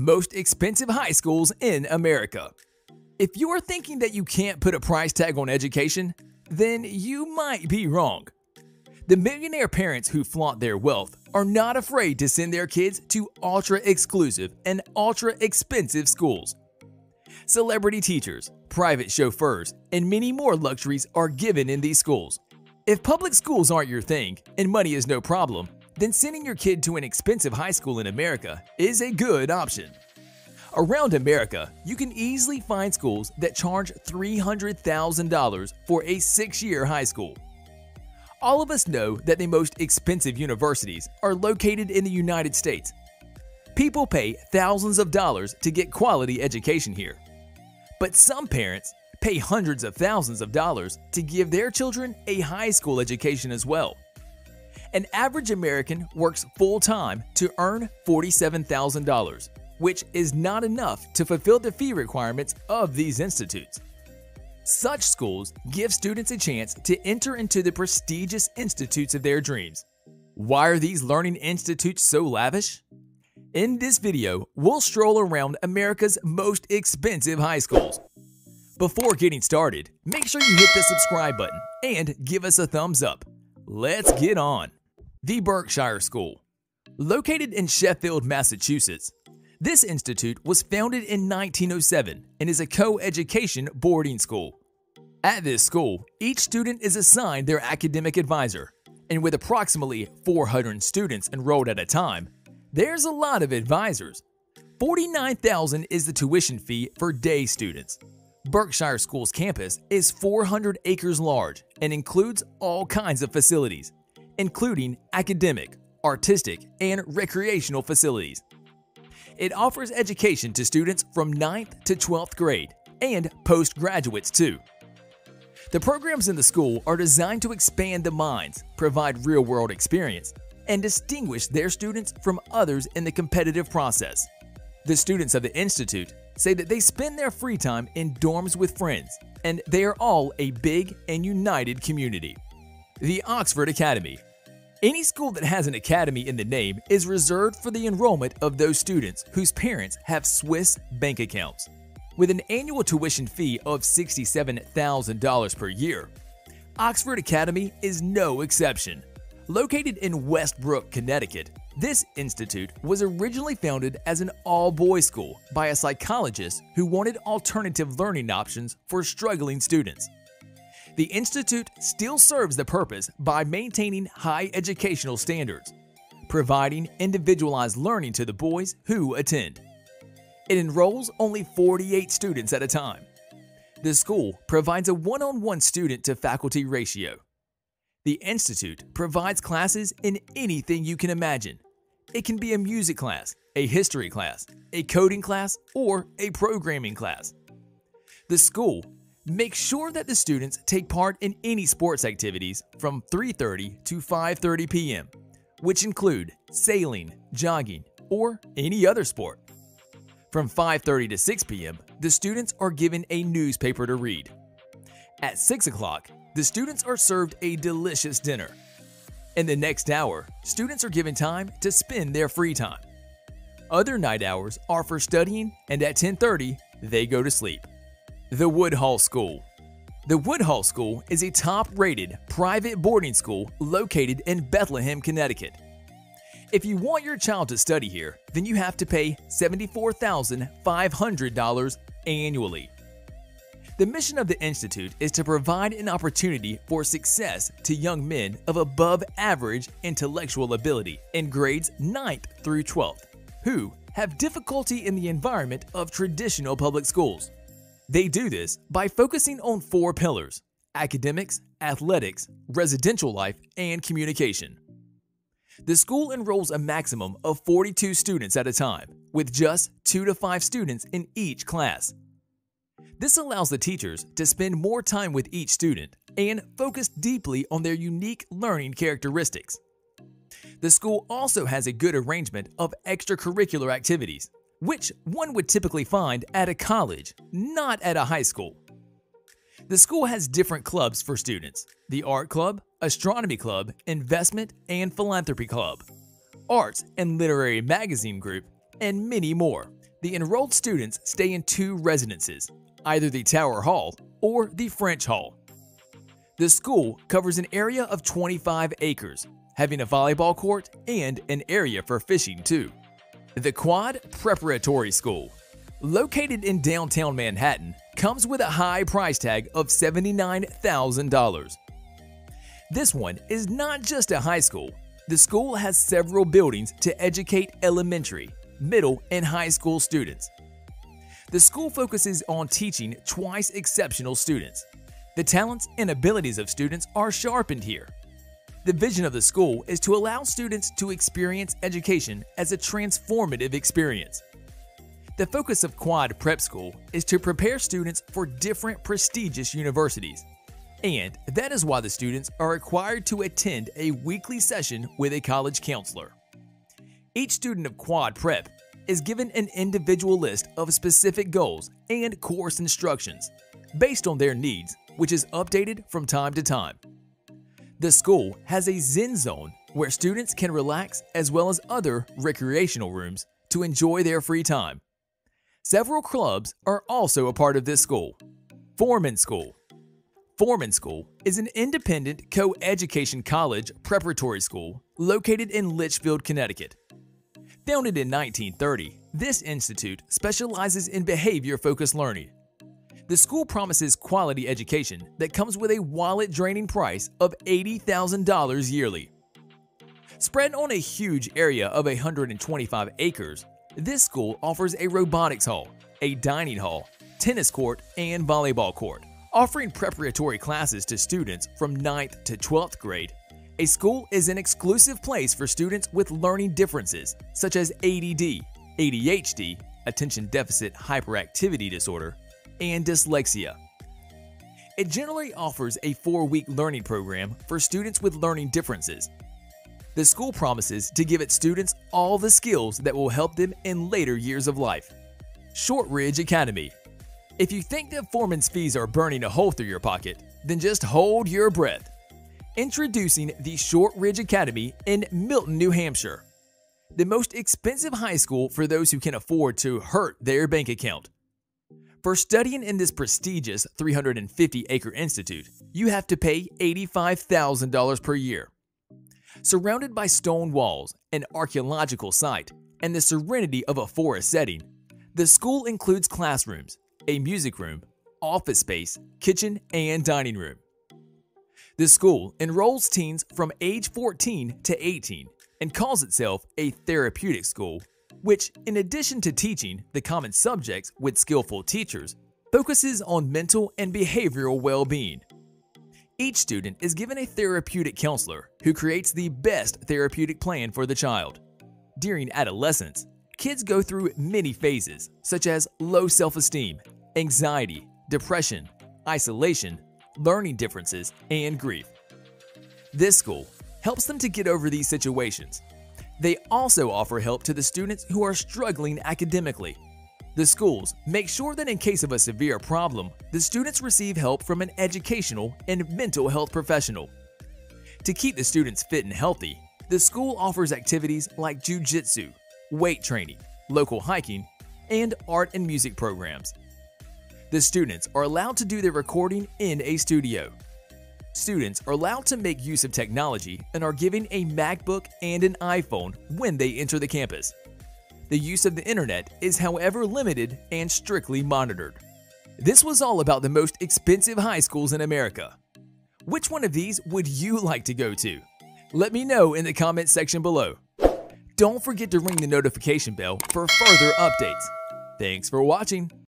Most expensive high schools in America. If you are thinking that you can't put a price tag on education, then you might be wrong. The millionaire parents who flaunt their wealth are not afraid to send their kids to ultra-exclusive and ultra-expensive schools. Celebrity teachers, private chauffeurs, and many more luxuries are given in these schools. If public schools aren't your thing and money is no problem, then sending your kid to an expensive high school in America is a good option. Around America, you can easily find schools that charge $300,000 for a 6-year high school. All of us know that the most expensive universities are located in the United States. People pay thousands of dollars to get quality education here. But some parents pay hundreds of thousands of dollars to give their children a high school education as well. An average American works full-time to earn $47,000, which is not enough to fulfill the fee requirements of these institutes. Such schools give students a chance to enter into the prestigious institutes of their dreams. Why are these learning institutes so lavish? In this video, we'll stroll around America's most expensive high schools. Before getting started, make sure you hit the subscribe button and give us a thumbs up. Let's get on. The Berkshire School. Located in Sheffield, Massachusetts, this institute was founded in 1907 and is a co-education boarding school. At this school, each student is assigned their academic advisor, and with approximately 400 students enrolled at a time, there's a lot of advisors. $49,000 is the tuition fee for day students. Berkshire School's campus is 400 acres large and includes all kinds of facilities, including academic, artistic, and recreational facilities. It offers education to students from 9th to 12th grade and postgraduates too. The programs in the school are designed to expand the minds, provide real-world experience, and distinguish their students from others in the competitive process. The students of the institute say that they spend their free time in dorms with friends, and they are all a big and united community. The Oxford Academy. Any school that has an academy in the name is reserved for the enrollment of those students whose parents have Swiss bank accounts. With an annual tuition fee of $67,000 per year, Oxford Academy is no exception. Located in Westbrook, Connecticut, this institute was originally founded as an all-boys school by a psychologist who wanted alternative learning options for struggling students. The institute still serves the purpose by maintaining high educational standards, providing individualized learning to the boys who attend. It enrolls only 48 students at a time. The school provides a one-on-one student-to-faculty ratio. The institute provides classes in anything you can imagine. It can be a music class, a history class, a coding class, or a programming class. The school makes sure that the students take part in any sports activities from 3:30 to 5:30 p.m., which include sailing, jogging, or any other sport. From 5:30 to 6 p.m., the students are given a newspaper to read. At 6 o'clock, the students are served a delicious dinner. In the next hour, students are given time to spend their free time. Other night hours are for studying, and at 10:30, they go to sleep. The Woodhull School. The Woodhull School is a top-rated private boarding school located in Bethlehem, Connecticut. If you want your child to study here, then you have to pay $74,500 annually. The mission of the institute is to provide an opportunity for success to young men of above-average intellectual ability in grades 9th through 12th, who have difficulty in the environment of traditional public schools. They do this by focusing on 4 pillars: academics, athletics, residential life, and communication. The school enrolls a maximum of 42 students at a time, with just 2 to 5 students in each class. This allows the teachers to spend more time with each student and focus deeply on their unique learning characteristics. The school also has a good arrangement of extracurricular activities, which one would typically find at a college, not at a high school. The school has different clubs for students: the Art Club, Astronomy Club, Investment and Philanthropy Club, Arts and Literary Magazine Group, and many more. The enrolled students stay in two residences, either the Tower Hall or the French Hall. The school covers an area of 25 acres, having a volleyball court and an area for fishing too. The Quad Preparatory School, located in downtown Manhattan, comes with a high price tag of $79,000. This one is not just a high school. The school has several buildings to educate elementary, middle, and high school students. The school focuses on teaching twice exceptional students. The talents and abilities of students are sharpened here. The vision of the school is to allow students to experience education as a transformative experience. The focus of Quad Prep School is to prepare students for different prestigious universities, and that is why the students are required to attend a weekly session with a college counselor. Each student of Quad Prep is given an individual list of specific goals and course instructions based on their needs, which is updated from time to time. The school has a Zen zone where students can relax, as well as other recreational rooms to enjoy their free time. Several clubs are also a part of this school. Foreman School. Foreman School is an independent co-education college preparatory school located in Litchfield, Connecticut. Founded in 1930, this institute specializes in behavior-focused learning. The school promises quality education that comes with a wallet-draining price of $80,000 yearly. Spread on a huge area of 125 acres, this school offers a robotics hall, a dining hall, tennis court, and volleyball court. Offering preparatory classes to students from 9th to 12th grade, a school is an exclusive place for students with learning differences such as ADD, ADHD, attention deficit hyperactivity disorder, and dyslexia. It generally offers a 4-week learning program for students with learning differences. The school promises to give its students all the skills that will help them in later years of life. Shortridge Academy. If you think that Foreman's fees are burning a hole through your pocket, then just hold your breath. Introducing the Shortridge Academy in Milton, New Hampshire, the most expensive high school for those who can afford to hurt their bank account. For studying in this prestigious 350-acre institute, you have to pay $85,000 per year. Surrounded by stone walls, an archaeological site, and the serenity of a forest setting, the school includes classrooms, a music room, office space, kitchen, and dining room. The school enrolls teens from age 14 to 18 and calls itself a therapeutic school, which, in addition to teaching the common subjects with skillful teachers, focuses on mental and behavioral well-being. Each student is given a therapeutic counselor who creates the best therapeutic plan for the child. During adolescence, kids go through many phases such as low self-esteem, anxiety, depression, isolation, learning differences, and grief. This school helps them to get over these situations. They also offer help to the students who are struggling academically. The schools make sure that in case of a severe problem, the students receive help from an educational and mental health professional. To keep the students fit and healthy, the school offers activities like jiu-jitsu, weight training, local hiking, and art and music programs. The students are allowed to do their recording in a studio. Students are allowed to make use of technology and are given a MacBook and an iPhone when they enter the campus. The use of the internet is, however, limited and strictly monitored. This was all about the most expensive high schools in America. Which one of these would you like to go to? Let me know in the comment section below. Don't forget to ring the notification bell for further updates. Thanks for watching.